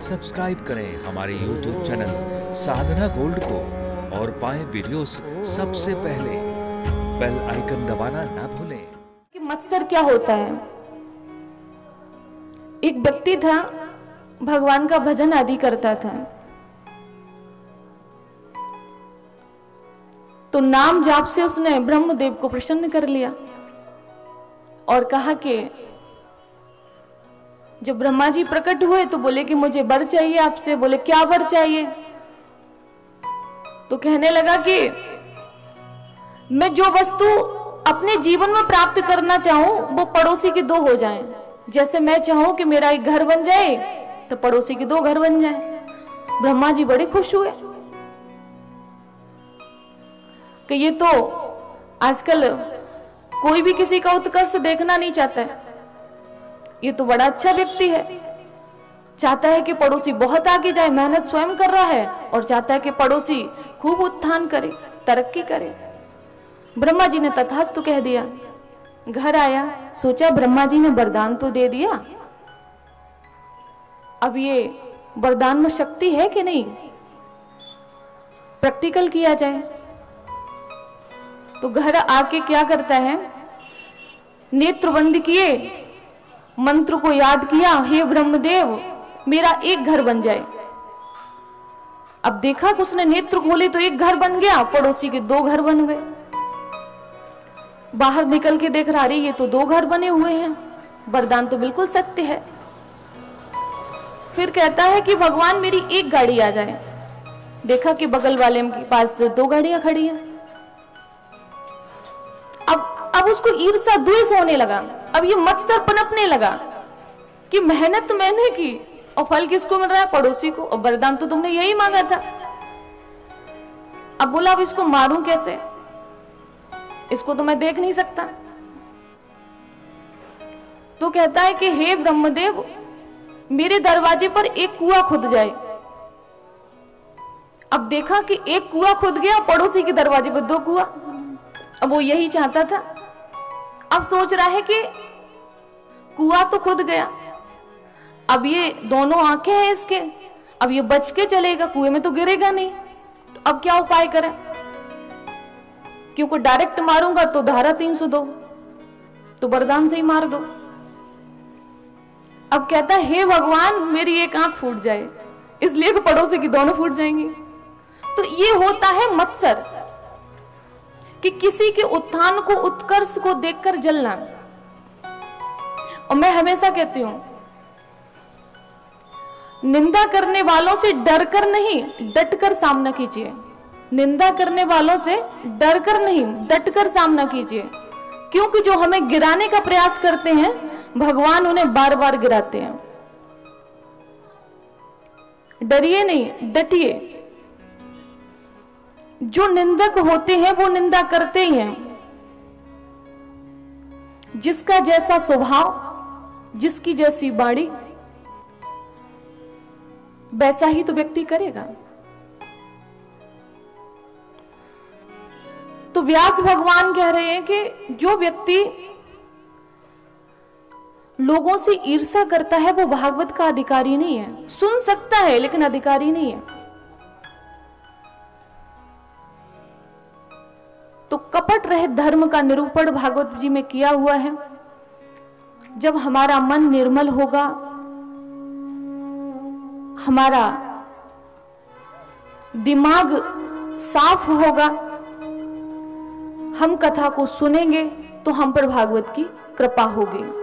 Subscribe करें हमारे YouTube channel साधना gold को और पाएं वीडियोस सबसे पहले। बेल आइकन दबाना ना भूलें। कि मत्सर क्या होता है। एक व्यक्ति था, भगवान का भजन आदि करता था, तो नाम जाप से उसने ब्रह्मदेव को प्रसन्न कर लिया और कहा कि जब ब्रह्मा जी प्रकट हुए तो बोले कि मुझे वर चाहिए आपसे। बोले क्या वर चाहिए? तो कहने लगा कि मैं जो वस्तु अपने जीवन में प्राप्त करना चाहूं वो पड़ोसी के दो हो जाएं। जैसे मैं चाहूं कि मेरा एक घर बन जाए तो पड़ोसी के दो घर बन जाएं। ब्रह्मा जी बड़े खुश हुए कि ये तो आजकल कोई भी किसी का उत्कर्ष देखना नहीं चाहता है, ये तो बड़ा अच्छा व्यक्ति है। चाहता है कि पड़ोसी बहुत आगे जाए, मेहनत स्वयं कर रहा है और चाहता है कि पड़ोसी खूब उत्थान करे, तरक्की करे। ब्रह्मा जी ने तथास्तु कह दिया। घर आया, सोचा ब्रह्मा जी ने वरदान तो दे दिया, अब ये वरदान में शक्ति है कि नहीं, प्रैक्टिकल किया जाए। तो घर आके क्या करता है, नेत्र बंद किए, मंत्र को याद किया, हे ब्रह्मदेव मेरा एक घर बन जाए। अब देखा कि उसने नेत्र खोले तो एक घर बन गया, पड़ोसी के दो घर बन गए। बाहर निकल के देख रहा, ये तो दो घर बने हुए हैं, वरदान तो बिल्कुल सत्य है। फिर कहता है कि भगवान मेरी एक गाड़ी आ जाए। देखा कि बगल वाले के पास दो गाड़ियां खड़ी हैं। अब उसको ईर्ष्या द्वेष होने लगा। अब ये मत्सर पनपने लगा कि मेहनत मैंने की और फल किसको मिल रहा है, पड़ोसी को, और वरदान तो तुमने यही मांगा था। अब बोला अब इसको मारूं कैसे, इसको तो मैं देख नहीं सकता। तो कहता है कि हे ब्रह्मदेव मेरे दरवाजे पर एक कुआं खुद जाए। अब देखा कि एक कुआं खुद गया, पड़ोसी के दरवाजे पर दो कुआं। अब वो यही चाहता था। अब सोच रहा है कि कुआं तो खुद गया, अब ये दोनों आंखें हैं इसके, अब ये बच के चलेगा, कुएं में तो गिरेगा नहीं। तो अब क्या उपाय करें, क्योंकि डायरेक्ट मारूंगा तो धारा 302, तो वरदान से ही मार दो। अब कहता है हे भगवान मेरी एक आंख फूट जाए, इसलिए कि पड़ोसी की दोनों फूट जाएंगी। तो ये होता है मत्सर, कि किसी के उत्थान को, उत्कर्ष को देखकर जलना। और मैं हमेशा कहती हूं, निंदा करने वालों से डर कर नहीं डट कर सामना कीजिए। निंदा करने वालों से डर कर नहीं डट कर सामना कीजिए, क्योंकि जो हमें गिराने का प्रयास करते हैं भगवान उन्हें बार बार गिराते हैं। डरिए नहीं, डटिए। जो निंदक होते हैं वो निंदा करते ही हैं। जिसका जैसा स्वभाव, जिसकी जैसी वाणी, वैसा ही तो व्यक्ति करेगा। तो व्यास भगवान कह रहे हैं कि जो व्यक्ति लोगों से ईर्ष्या करता है वो भागवत का अधिकारी नहीं है। सुन सकता है लेकिन अधिकारी नहीं है। तो कपट रहित धर्म का निरूपण भागवत जी में किया हुआ है। जब हमारा मन निर्मल होगा, हमारा दिमाग साफ होगा, हम कथा को सुनेंगे तो हम पर भागवत की कृपा होगी।